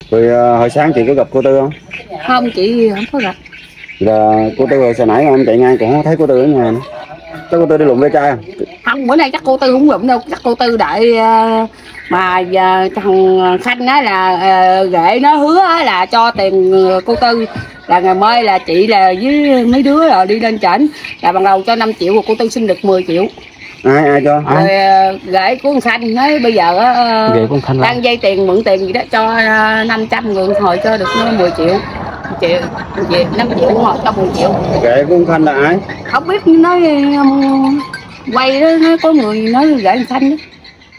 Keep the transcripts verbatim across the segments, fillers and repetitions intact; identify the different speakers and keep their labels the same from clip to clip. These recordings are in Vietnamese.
Speaker 1: Rồi à, hồi sáng chị có gặp cô Tư không?
Speaker 2: Không, chị không có gặp.
Speaker 1: Là cô Tư rồi sao nãy em chạy ngang cũng không thấy cô Tư ở nhà nữa. Chắc cô Tư đi lụm ve chai à?
Speaker 2: Không, bữa nay chắc cô Tư không lụm đâu, chắc cô Tư đợi uh, mà uh, thằng Khanh á là uh, ghệ nó hứa á, là cho tiền cô Tư là ngày mai là chị là với mấy đứa rồi đi lên trển là ban đầu cho năm triệu và cô Tư xin được mười triệu.
Speaker 1: Ai ai cho?
Speaker 2: Rồi uh, ghệ của thằng Khanh nói bây giờ uh, đang dây tiền mượn tiền gì đó cho uh, năm trăm người hồi cho được mười triệu. Triệu, triệu năm triệu hồi cho mười triệu.
Speaker 1: Ghệ của ông Khanh là ai?
Speaker 2: Không biết, nói um, quay đó, nói có người nói gậy Khanh đó.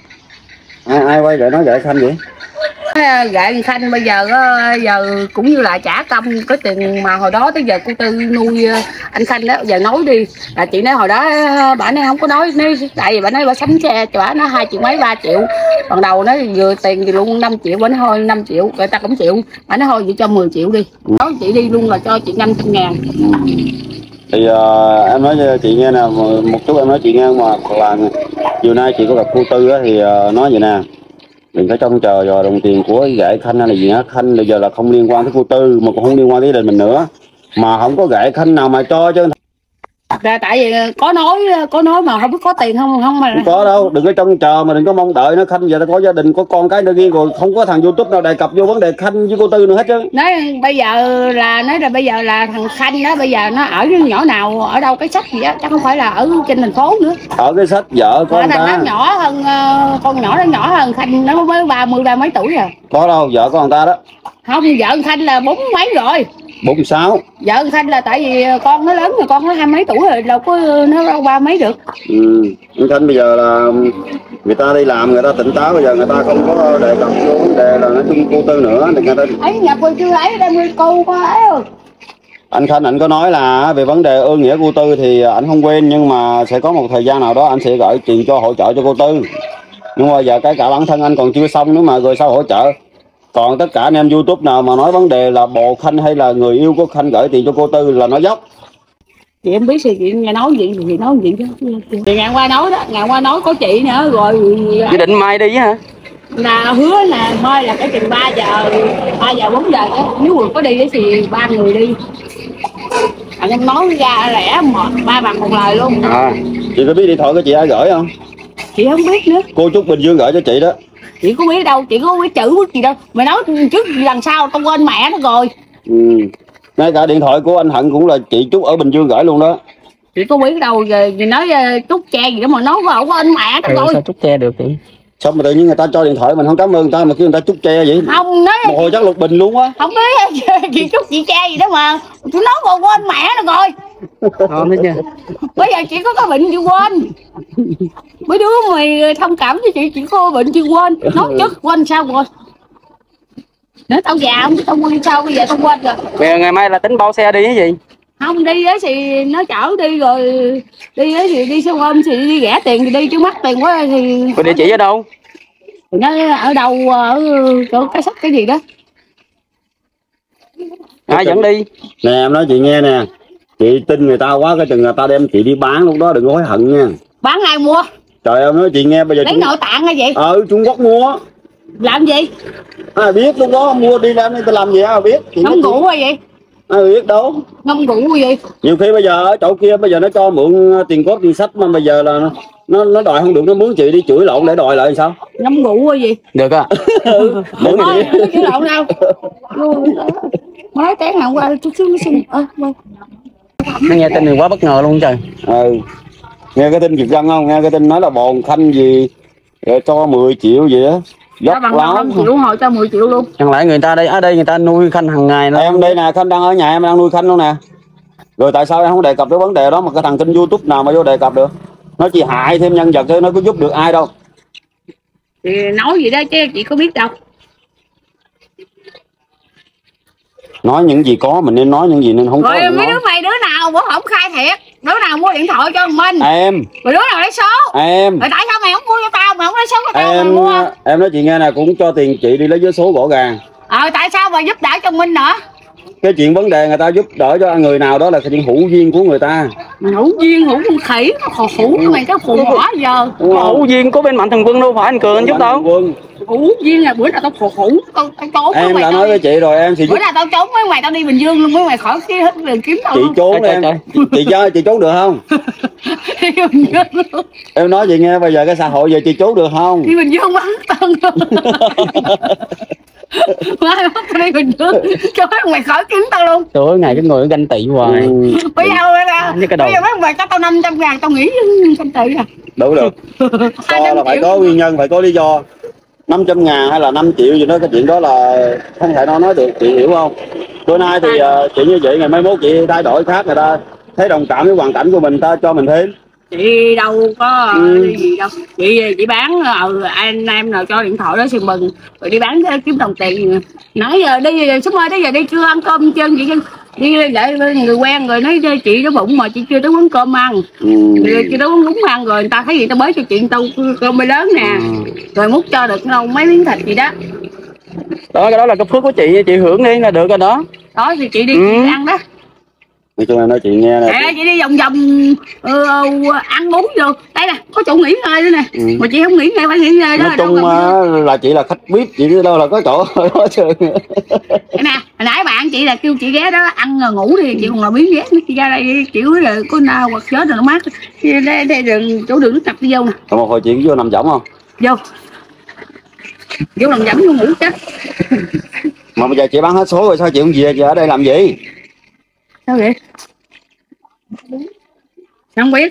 Speaker 1: Ai ai quay gậy nói gậy Khanh vậy?
Speaker 2: Gậy Khanh bây giờ giờ cũng như là trả công cái tiền mà hồi đó tới giờ cô Tư nuôi anh Khanh đó, giờ nói đi là chị nói hồi đó bà nói không có nói, nói tại vì bà nói bà sắm xe cho bà nó hai triệu mấy ba triệu, ban đầu nó vừa tiền thì luôn năm triệu, bà nói thôi năm triệu người ta cũng chịu, bà nói thôi vậy cho mười triệu đi, nói chị đi luôn là cho chị năm trăm ngàn.
Speaker 1: Thì uh, em nói cho chị nghe nè, một chút em nói chị nghe mà là chiều nay chị có gặp cô Tư á, thì uh, nói vậy nè, đừng có trông chờ vào đồng tiền của gậy Khanh hay là gì á. Khanh bây giờ là không liên quan tới cô Tư mà cũng không liên quan tới gia đình mình nữa, mà không có gậy Khanh nào mà cho chứ.
Speaker 2: Ra tại vì có nói có nói mà không biết có tiền không không mà
Speaker 1: không có đâu, đừng có trông chờ mà đừng có mong đợi nó. Khanh giờ ta có gia đình có con cái nữa riêng rồi, không có thằng YouTube nào đề cập vô vấn đề Khanh với cô Tư nữa hết chứ.
Speaker 2: Nói bây giờ là nói là bây giờ là thằng Khanh đó bây giờ nó ở cái nhỏ nào ở đâu cái sách gì á, chắc không phải là ở trên thành phố nữa,
Speaker 1: ở cái sách vợ con
Speaker 2: thằng
Speaker 1: ta
Speaker 2: nó nhỏ hơn con nhỏ nó nhỏ hơn Khanh, nó mới ba mươi ba mấy tuổi rồi.
Speaker 1: Có đâu, vợ con ta đó.
Speaker 2: Không, vợ Khanh là bốn mấy rồi.
Speaker 1: bốn sáu.
Speaker 2: Vợ Khanh là tại vì con nó lớn rồi, con nó hai mấy tuổi rồi, đâu có nó đâu ba mấy được.
Speaker 1: Ừ, Khanh bây giờ là người ta đi làm người ta tỉnh táo, bây giờ người ta không có đề cập vô vấn đề là nói chung cô Tư nữa thì người ta
Speaker 2: ấy nhà cô chưa lấy đem đi cô có ấy rồi.
Speaker 1: Anh Khanh anh có nói là về vấn đề ơn nghĩa cô Tư thì anh không quên, nhưng mà sẽ có một thời gian nào đó anh sẽ gửi tiền cho hỗ trợ cho cô Tư, nhưng mà giờ cái cả bản thân anh còn chưa xong nữa mà rồi sao hỗ trợ. Còn tất cả anh em YouTube nào mà nói vấn đề là bồ Khanh hay là người yêu của Khanh gửi tiền cho cô Tư là nó dốc.
Speaker 2: Chị em biết gì, chị nghe nói gì thì nói gì chứ. Thì ngày qua nói đó, ngày qua nói có chị nữa rồi.
Speaker 3: Chị định mai đi hả?
Speaker 2: Là hứa là mai là cái chừng ba giờ ba giờ bốn giờ đó, nếu mà có đi thì ba người đi. Anh em nói ra lẻ một ba bằng một lời luôn.
Speaker 1: À, chị có biết điện thoại của chị ai gửi không?
Speaker 2: Chị không biết nữa.
Speaker 1: Cô Trúc Bình Dương gửi cho chị đó.
Speaker 2: Chị có biết đâu, chị có biết chữ gì đâu. Mày nói trước lần sau tao quên mẹ nó rồi.
Speaker 1: Ừ. Ngay cả điện thoại của anh Hận cũng là chị Trúc ở Bình Dương gửi luôn đó.
Speaker 2: Chị có biết đâu, giờ chị nói Trúc che gì đó mà nói không quên mẹ nó rồi.
Speaker 3: Sao Trúc che được chị?
Speaker 1: Sao mà tự nhiên người ta cho điện thoại mình không cảm ơn người ta mà kêu người ta Trúc che vậy?
Speaker 2: Không nói.
Speaker 1: Một hồi chắc Lục Bình luôn á.
Speaker 2: Không biết chị Trúc chị che gì đó mà. Tôi nói còn quên mẹ nó rồi.
Speaker 3: Ngon đấy chứ.
Speaker 2: Bây giờ chị có cái bệnh chị quên. Mấy đứa mày thông cảm cho chị, chị có bệnh chị quên. Nói chất quên sao rồi. Nói tao già không, tao quên sao bây giờ tao quên rồi.
Speaker 3: Bây giờ ngày mai là tính bao xe đi cái gì?
Speaker 2: Không đi á thì nó chở đi rồi. Đi á thì đi xe ôm thì đi rẻ tiền thì đi chứ mắc tiền quá thì.
Speaker 3: Có địa chỉ ở đâu?
Speaker 2: Thì nó ở đâu ở chỗ cái sách cái gì đó.
Speaker 3: Ai dẫn đi?
Speaker 1: Nè em nói chị nghe nè, chị tin người ta quá cái chừng người ta đem chị đi bán lúc đó đừng có hối hận nha.
Speaker 2: Bán ai mua?
Speaker 1: Trời em nói chị nghe bây giờ
Speaker 2: lấy
Speaker 1: Trung...
Speaker 2: nội tạng hay vậy?
Speaker 1: Ờ Trung Quốc mua.
Speaker 2: Làm gì?
Speaker 1: Ai biết lúc đó mua đi làm ta làm gì ai biết.
Speaker 2: Ngâm rượu hay vậy?
Speaker 1: Ai biết đâu.
Speaker 2: Ngâm rượu hay vậy?
Speaker 1: Nhiều khi bây giờ ở chỗ kia bây giờ nó cho mượn tiền cốt tiền sách mà bây giờ là nó nó đòi không được, nó mướn chị đi chửi lộn để đòi lại sao?
Speaker 2: Ngâm rượu hay gì?
Speaker 3: Được à?
Speaker 1: Ừ, mượn
Speaker 2: thôi chửi lộn đâu. Mới tán nào qua chút xíu nó xin. Ơ
Speaker 3: nó nghe tin thì quá bất ngờ luôn trời.
Speaker 1: Ừ. Nghe cái tin Việt Dân không? Nghe cái tin nói là bồn Khanh gì cho mười triệu gì á.
Speaker 2: Dốc bằng năm triệu hồi cho mười triệu luôn.
Speaker 3: Chẳng lẽ người ta đây ở đây người ta nuôi Khanh hàng ngày nữa.
Speaker 1: Em đây nè, Khanh đang ở nhà em đang nuôi Khanh luôn nè. Rồi tại sao em không đề cập tới vấn đề đó mà cái thằng kênh YouTube nào mà vô đề cập được? Nó chỉ hại thêm nhân vật thôi, nó có giúp được ai đâu.
Speaker 2: Thì nói gì đó chứ chị có biết đâu.
Speaker 1: Nói những gì có mình nên nói, những gì nên không
Speaker 2: rồi
Speaker 1: có.
Speaker 2: Rồi mấy đứa mày đứa nào bữa không khai thiệt, đứa nào mua điện thoại cho mình?
Speaker 1: Em.
Speaker 2: Rồi đứa nào lấy số?
Speaker 1: Em.
Speaker 2: Rồi tại sao mày không mua cho tao, mày không lấy số cho tao
Speaker 1: em,
Speaker 2: mày mua?
Speaker 1: Em nói chị nghe nè, cũng cho tiền chị đi lấy vé số rõ ràng.
Speaker 2: Ờ tại sao mà giúp đỡ cho Minh nữa?
Speaker 1: Cái chuyện vấn đề người ta giúp đỡ cho người nào đó là cái chuyện hữu duyên của người ta.
Speaker 2: Hữu duyên hữu con khỉ, hữu mày cái phụ bỏ giờ.
Speaker 3: Hữu duyên có bên Mạnh Thường Quân đâu phải anh Cường anh giúp đâu.
Speaker 1: Quân
Speaker 2: Ủa viên là bữa nào tao khổ khủ tao tao trốn
Speaker 1: Em
Speaker 2: mày
Speaker 1: đã
Speaker 2: tao
Speaker 1: nói với chị rồi em sẽ
Speaker 2: bữa
Speaker 1: giúp
Speaker 2: nào tao trốn với mày tao đi Bình Dương luôn với mày khỏi cái hết đường kiếm tao
Speaker 1: chị
Speaker 2: luôn.
Speaker 1: trốn
Speaker 3: Trời,
Speaker 1: em.
Speaker 3: trời,
Speaker 1: Chị, chị cho chị trốn được không?
Speaker 2: Đi Bình Dương luôn.
Speaker 1: Em nói chị nghe bây giờ cái xã hội giờ chị trốn được không?
Speaker 2: Đi Bình Dương bắn tân luôn. Mai mốt tao đi Bình Dương cho mấy mày khỏi kiếm tao luôn.
Speaker 3: Trời ơi, ngày cái người nó ganh tị hoài.
Speaker 1: Ừ,
Speaker 2: Bây giờ là
Speaker 3: Như cái đầu.
Speaker 2: bây giờ mấy mày cho tao năm trăm ngàn tao nghĩ trăm tỷ à.
Speaker 1: đủ được. Cho là phải có nguyên nhân, phải có lý do. Năm trăm ngàn hay là năm triệu gì đó, cái chuyện đó là không thể nói nói được, chị hiểu không? Bữa nay thì uh, chị như vậy, ngày mai mốt chị thay đổi khác, người ta thấy đồng cảm với hoàn cảnh của mình, ta cho mình thêm.
Speaker 2: Chị đâu có
Speaker 1: Ừ.
Speaker 2: gì đâu, chị chị bán ừ, anh em nào cho điện thoại đó xin mừng rồi đi bán kiếm đồng tiền. Nói giờ đi sớm ơi, tới giờ đi chưa ăn cơm chân chị đi lại người quen rồi nói chị đói bụng mà chị chưa tới quán cơm ăn.
Speaker 1: Ừ.
Speaker 2: Chị tới quán đúng ăn rồi người ta thấy gì tao bới cho chị tao cơm mới lớn nè.
Speaker 3: Ừ.
Speaker 2: Rồi múc cho được đâu mấy miếng thịt gì đó.
Speaker 3: Đó, cái đó là cái phước của chị, chị hưởng đi là được rồi đó.
Speaker 2: Đó thì chị đi
Speaker 3: Ừ.
Speaker 2: chị ăn đó.
Speaker 1: Nói chung em nói chị nghe nè.
Speaker 2: À, chị đi vòng vòng uh, ăn uống được. Đây nè, có chỗ nghỉ ngơi nữa nè.
Speaker 1: Ừ.
Speaker 2: Mà chị không nghỉ ngơi phải nghỉ ngơi đó.
Speaker 1: Nói chung uh, là chị là khách vê i pê, chị đi đâu là có chỗ đó chứ.
Speaker 2: Đây nè, hồi nãy bạn chị là kêu chị ghé đó ăn rồi ngủ thì chị còn là biến ghé chị ra đây chịu là có nào hoặc chết rồi nó mát. Đây đây đường chỗ đường nước ngập đi vô nè.
Speaker 1: Còn một hồi chị vô nằm võng không?
Speaker 2: Vô. Vô nằm võng vô ngủ chết.
Speaker 1: Mà bây giờ chị bán hết số rồi sao chị không về, chị ở đây làm gì?
Speaker 2: Sao vậy? Không biết.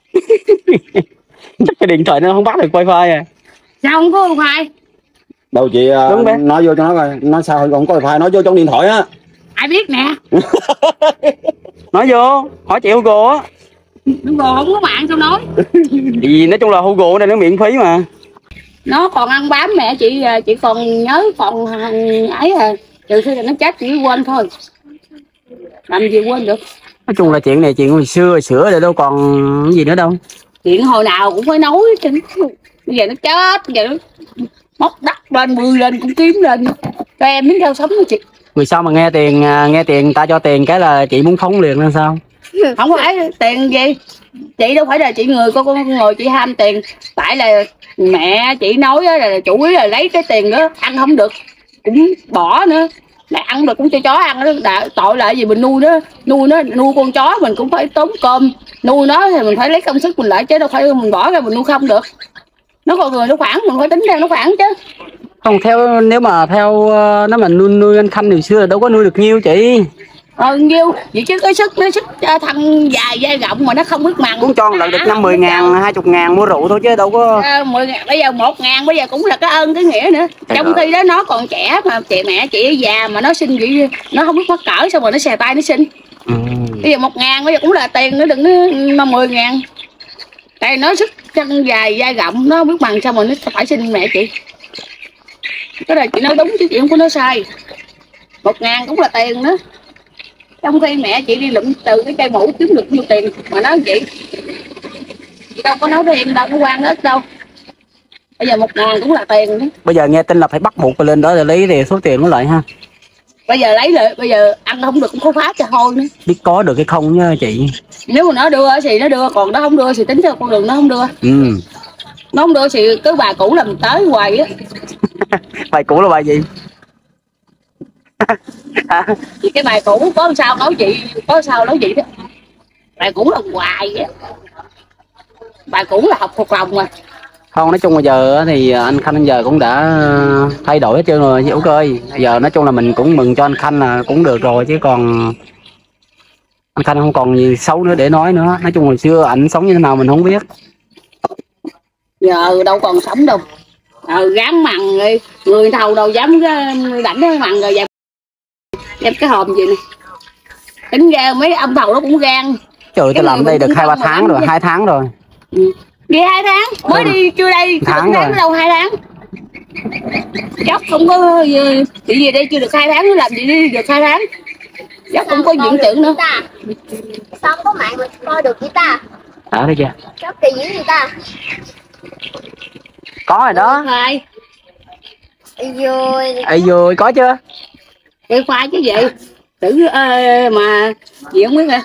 Speaker 3: Chắc cái điện thoại nó không bắt được wifi à.
Speaker 2: Sao không có wifi?
Speaker 1: Đâu chị
Speaker 3: Đúng bé.
Speaker 1: nói vô cho nó coi, nói sao không có wifi, nói vô trong điện thoại á.
Speaker 2: Ai biết nè.
Speaker 3: Nói vô, hỏi chị Hugo á.
Speaker 2: Hugo không có mạng sao nói.
Speaker 3: Thì nói chung là Hugo này nó miễn phí mà.
Speaker 2: Nó còn ăn bám mẹ chị, chị còn nhớ còn ấy à. Trừ khi là nó chết chỉ quên thôi. Làm gì quên được.
Speaker 3: Nói chung là chuyện này chuyện hồi xưa hồi sữa rồi đâu còn cái gì nữa đâu.
Speaker 2: Chuyện hồi nào cũng phải nói chứ. Bây giờ nó chết, bây giờ nó móc đất lên, mười lên cũng kiếm lên. Cho em miếng rau sống đó chị.
Speaker 3: Người sao mà nghe tiền nghe tiền ta cho tiền cái là chị muốn phóng liền lên sao?
Speaker 2: Không phải tiền gì. Chị đâu phải là chị người con con người chị ham tiền. Tại là mẹ chị nói là chủ yếu là lấy cái tiền đó ăn không được cũng bỏ nữa. Lại ăn được cũng cho chó ăn đó. Đã, tội lại gì mình nuôi nó nuôi nó nuôi con chó mình cũng phải tốn cơm, nuôi nó thì mình phải lấy công sức mình lại chứ đâu phải mình bỏ ra mình nuôi không được. Nó con người nó khoản mình phải tính ra nó khoản chứ.
Speaker 3: Không theo nếu mà theo nếu mà nuôi nuôi anh Khanh hồi xưa là đâu có nuôi được nhiêu chị.
Speaker 2: Ờ nhiêu vậy chứ cái sức nó sức thằng dài dai rộng mà nó không biết mặn
Speaker 3: Cũng cho lần được năm mươi ngàn hai mươi ngàn mua rượu thôi chứ đâu có
Speaker 2: à, mười ngàn bây giờ một ngàn bây giờ cũng là cái ơn cái nghĩa nữa. Trong
Speaker 3: rồi.
Speaker 2: khi đó nó còn trẻ mà chị mẹ chị già mà nó sinh vậy nó không biết mắc cỡ xong rồi nó xè tay nó sinh.
Speaker 3: Ừ.
Speaker 2: Bây giờ một ngàn bây giờ cũng là tiền nữa đừng nó mười ngàn. Tại nó sức chân dài dai rộng nó không biết bằng sao mà nó phải sinh mẹ chị. Cái này chị nói đúng chứ chị không có nói sai. Một ngàn cũng là tiền nữa. Trong khi mẹ chị đi lụm từ cái cây mũ kiếm được nhiêu tiền mà nói vậy. Chị đâu có nói với em đâu có quan hết đâu. Bây giờ một ngàn cũng là tiền nữa.
Speaker 3: Bây giờ nghe tin là phải bắt buộc lên đó để lấy thì số tiền nó lại ha.
Speaker 2: Bây giờ lấy lại bây giờ ăn không được cũng có phá cho thôi nữa.
Speaker 3: Biết có được cái không nha chị.
Speaker 2: Nếu mà nó đưa thì nó đưa, còn nó không đưa thì tính theo con đường nó không đưa.
Speaker 3: Ừ.
Speaker 2: Nó không đưa thì cứ bà cũ làm tới hoài á.
Speaker 3: Bài cũ là bài gì?
Speaker 2: Thì cái bài cũ có sao nói chị, có sao nói chị đó. Bài cũ là hoài á. Bài cũ là học thuộc lòng mà.
Speaker 3: Không, nói chung bây giờ thì anh Khanh giờ cũng đã thay đổi hết trơn rồi chị Út ơi. Bây giờ nói chung là mình cũng mừng cho anh Khanh là cũng được rồi chứ còn anh Khanh không còn gì xấu nữa để nói nữa. Nói chung hồi xưa ảnh sống như thế nào mình không biết.
Speaker 2: Giờ đâu còn sống đâu. Ờ, gán mằn rồi người thầu đâu dám đánh cái mằn rồi đem cái hòm gì này. Tính ra mấy ông thầu nó cũng gan.
Speaker 3: Trời, tôi làm đây được hai ba tháng rồi, hai tháng rồi.
Speaker 2: Ừ. Đi hai tháng, mới đi chưa đây,
Speaker 3: tháng
Speaker 2: tháng đâu hai tháng. Chắc không có chị gì đây chưa được hai tháng nó làm gì đi được hai tháng. Chắc không có diễn tưởng nữa.
Speaker 4: Sao không có mạng mà coi được vậy ta?
Speaker 3: Ở đây chưa?
Speaker 4: Sao kỳ dữ vậy ta?
Speaker 3: Có rồi đó.
Speaker 2: Khoai.
Speaker 4: Rồi.
Speaker 3: Ê rồi, có chưa?
Speaker 2: Cái khoai chứ vậy. Tưởng uh, mà gì không biết nè.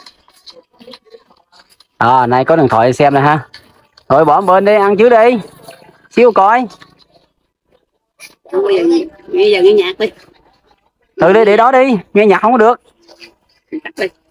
Speaker 3: À, này có điện thoại xem này ha. Rồi bỏ bên đi, ăn trước đi. Xíu coi.
Speaker 2: Không, bây giờ bây giờ nghe nhạc đi.
Speaker 3: Từ đi để đó đi, nghe nhạc không có được.
Speaker 2: Tắt đi.